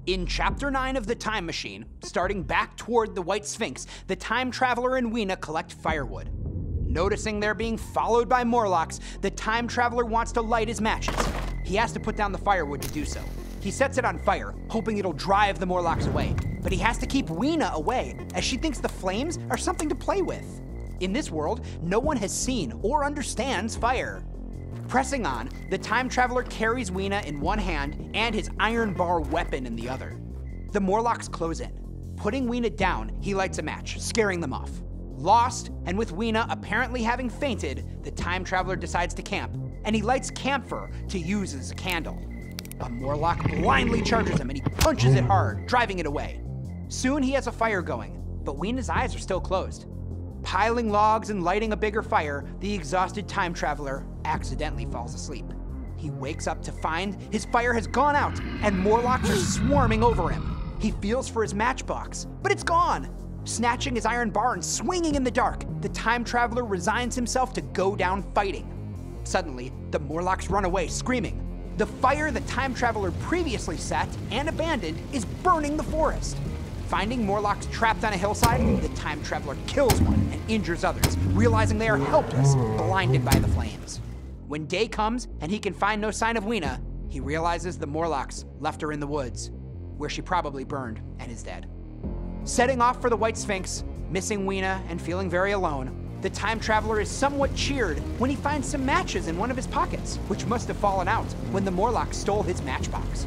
In Chapter 9 of The Time Machine, starting back toward the White Sphinx, the time traveler and Weena collect firewood. Noticing they're being followed by Morlocks, the time traveler wants to light his matches. He has to put down the firewood to do so. He sets it on fire, hoping it'll drive the Morlocks away. But he has to keep Weena away, as she thinks the flames are something to play with. In this world, no one has seen or understands fire. Pressing on, the time traveler carries Weena in one hand and his iron bar weapon in the other. The Morlocks close in. Putting Weena down, he lights a match, scaring them off. Lost, and with Weena apparently having fainted, the time traveler decides to camp, and he lights camphor to use as a candle. A Morlock blindly charges him and he punches it hard, driving it away. Soon he has a fire going, but Weena's eyes are still closed. Piling logs and lighting a bigger fire, the exhausted time traveler accidentally falls asleep. He wakes up to find his fire has gone out and Morlocks are swarming over him. He feels for his matchbox, but it's gone. Snatching his iron bar and swinging in the dark, the time traveler resigns himself to go down fighting. Suddenly, the Morlocks run away, screaming. The fire the time traveler previously set and abandoned is burning the forest. Finding Morlocks trapped on a hillside, the time traveler kills one and injures others, realizing they are helpless, blinded by the flames. When day comes and he can find no sign of Weena, he realizes the Morlocks left her in the woods, where she probably burned and is dead. Setting off for the White Sphinx, missing Weena and feeling very alone, the time traveler is somewhat cheered when he finds some matches in one of his pockets, which must have fallen out when the Morlock stole his matchbox.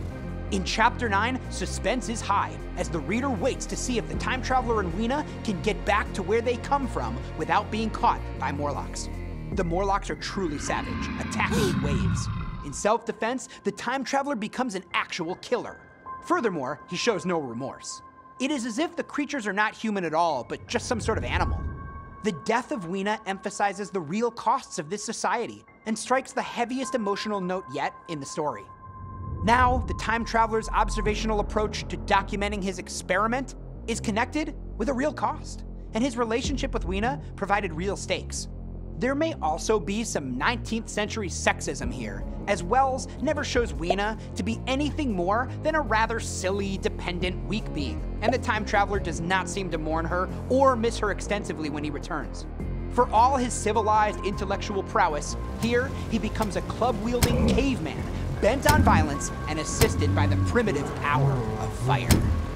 In Chapter 9, suspense is high as the reader waits to see if the time traveler and Weena can get back to where they come from without being caught by Morlocks. The Morlocks are truly savage, attacking in waves. In self-defense, the time traveler becomes an actual killer. Furthermore, he shows no remorse. It is as if the creatures are not human at all, but just some sort of animal. The death of Weena emphasizes the real costs of this society and strikes the heaviest emotional note yet in the story. Now, the time traveler's observational approach to documenting his experiment is connected with a real cost, and his relationship with Weena provided real stakes. There may also be some 19th century sexism here, as Wells never shows Weena to be anything more than a rather silly, dependent, weak being, and the time traveler does not seem to mourn her or miss her extensively when he returns. For all his civilized intellectual prowess, here he becomes a club-wielding caveman, bent on violence and assisted by the primitive power of fire.